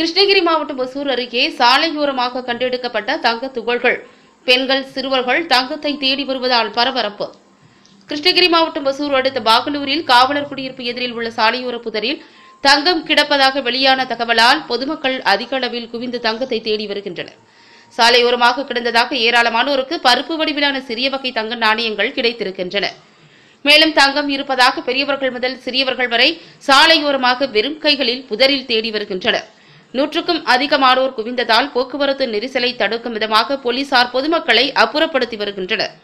கிருஷ்ணகிரி மாவட்டம் ஒசூர் அருகே சாலையோரமாக கண்டெடுக்கப்பட்ட தங்க துகள்கள். பெண்கள், சிறுவர்கள் தங்கத்தை தேடி வருவதால் பரபரப்பு. கிருஷ்ணகிரி மாவட்டம் ஒசூர் அடுத்த பாகலூரில் காவலர் குடியிருப்பு எதிரில் உள்ள சாலையோர புதரில் தங்கம் கிடப்பதாக வெளியான தகவலால் பொதுமக்கள் அதிக அளவில் குவிந்து தங்கத்தை தேடி வருகின்றனர். சாலையோரமாக கிடந்ததாக ஏராளமானோருக்கு பருப்பு வடிவிலான சிறிய வகை தங்க நாணயங்கள் கிடைத்திருக்கின்றன. மேலும் தங்கம் இருப்பதாக பெரியவர்கள் முதல் சிறியவர்கள் வரை சாலையோரமாக வெறும் கைகளில் புதரில் தேடி வருகின்றனர். 100க்கும் அதிகமானோர் குவிந்ததால் போக்குவரத்து நெரிசலை தடுக்கும் விதமாக போலீசார் பொதுமக்களை அப்புறப்படுத்தி வருகின்றனர்.